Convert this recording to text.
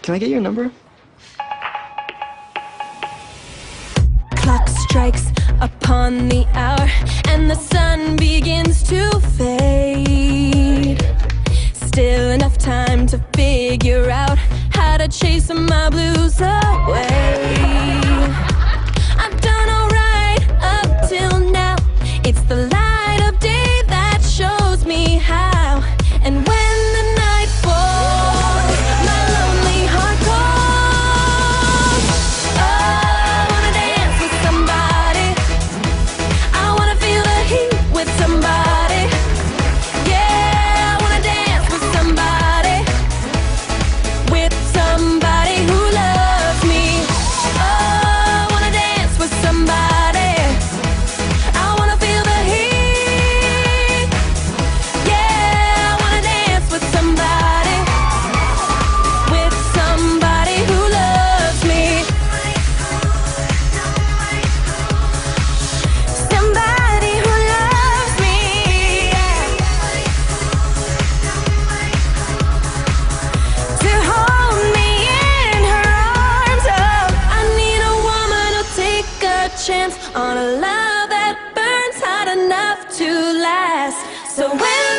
Can I get your number? Clock strikes upon the hour, and the sun begins to fade. Still enough time to figure out how to chase my blues away. I've done alright up till now. It's the light of day that shows me how. And when the night falls, my lonely heart calls. Oh, I wanna dance with somebody. I wanna feel the heat with somebody. Yeah, I wanna dance with somebody. With somebody who loves me. Oh, I wanna dance with somebody. I wanna feel the heat. Yeah, I wanna dance with somebody. With somebody who loves me. Somebody who loves me. To hold me in her arms. Oh, I need a woman who'll take a chance on a love that burns hot enough to last. So when